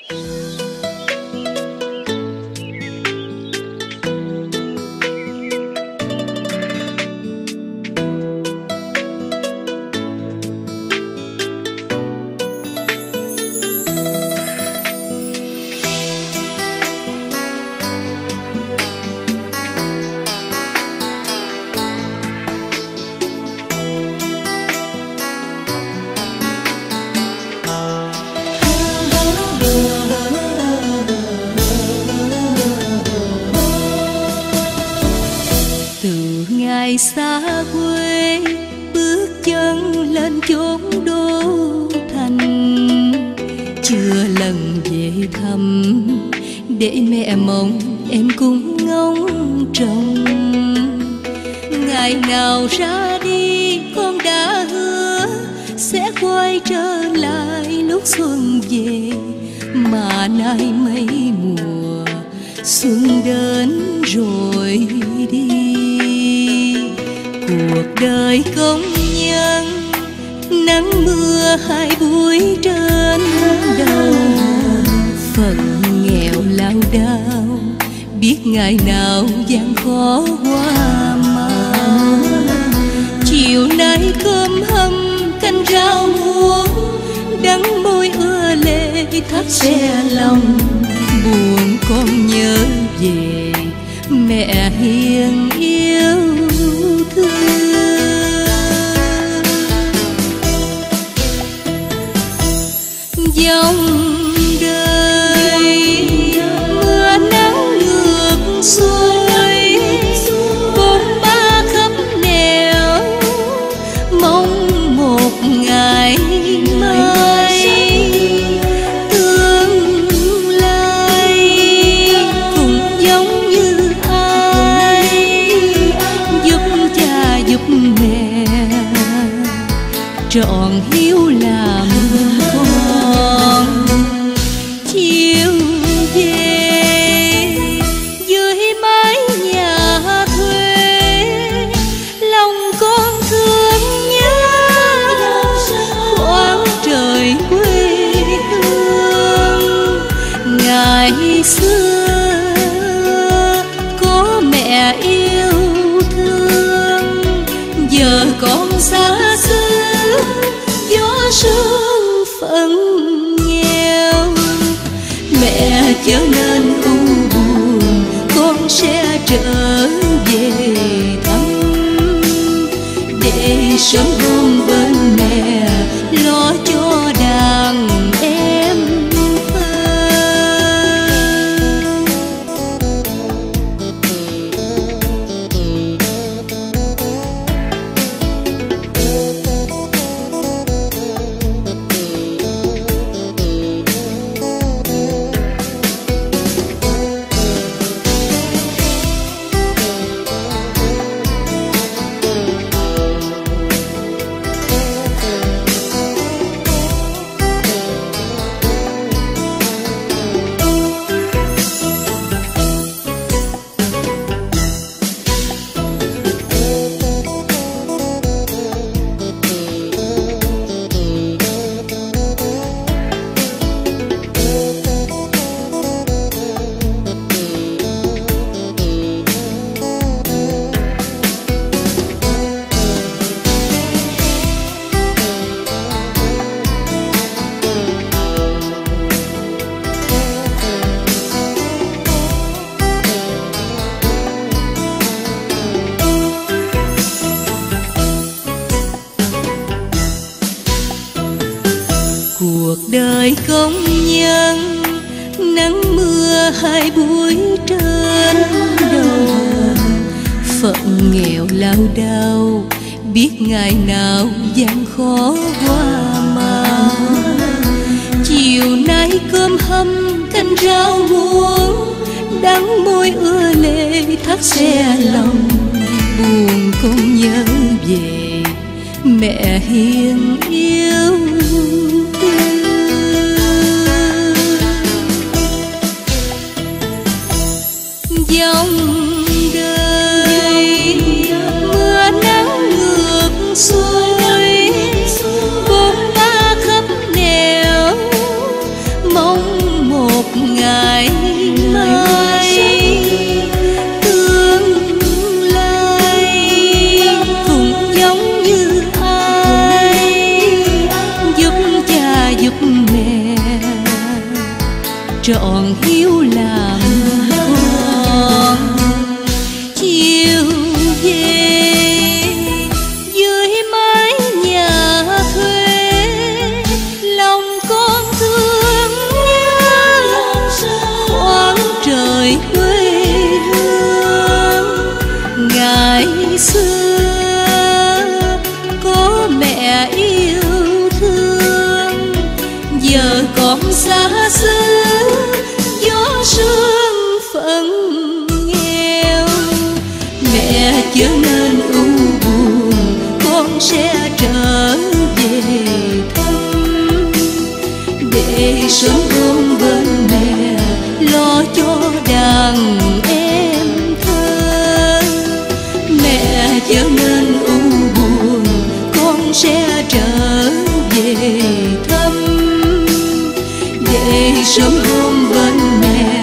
Ngày xa quê bước chân lên chốn đô thành, chưa lần về thăm để mẹ mong em cũng ngóng trông. Ngày nào ra đi con đã hứa sẽ quay trở lại lúc xuân về, mà nay mấy mùa xuân đến rồi đi. Cuộc đời công nhân nắng mưa hai buổi trên đầu, phận nghèo lao đao biết ngày nào gian khó qua mau. Chiều nay cơm hầm canh rau muống, đắng môi ưa lệ thắt xe lòng. Buồn con nhớ về mẹ hiền yêu thương. Dòng đời mưa nắng ngược xuôi, bôn ba khắp nẻo mong một ngày mai. Tương lai cũng giống như ai giúp cha giúp mẹ trọn hiếu làm con. Chiều về dưới mái nhà thuê, lòng con thương nhớ khoảng trời quê hương. Ngày xưa có mẹ yêu thương, giờ con xa xứ gió sương phận nghèo. Mẹ chớ nên u buồn, con sẽ trở về thăm, để sớm hôm bên mẹ lo cho đàn em thơ. Cuộc đời công nhân nắng mưa hai buổi trên đầu, phận nghèo lao đao biết ngày nào gian khó qua mau. Chiều nay cơm hầm canh rau muống, đắng môi ưa lệ thắt xe lòng. Buồn con nhớ về mẹ hiền yêu thương. Dòng đời mưa nắng ngược xuôi, bôn ba khắp nẻo mong một ngày mai tương lai cũng giống như ai giúp cha giúp mẹ trọn hiếu làm con. Chiều về dưới mái nhà thuê lòng con thương nhớ khoáng trời quê hương. Ngày xưa có mẹ yêu thương, giờ con xa xứ gió sương phận nghèo. Mẹ chớ nên ưu buồn, con sẽ trở về thăm để sớm ôm bên mẹ lo cho đàn em thơ. Mẹ chớ nên ưu buồn, con sẽ trở về thăm để sớm ôm bên mẹ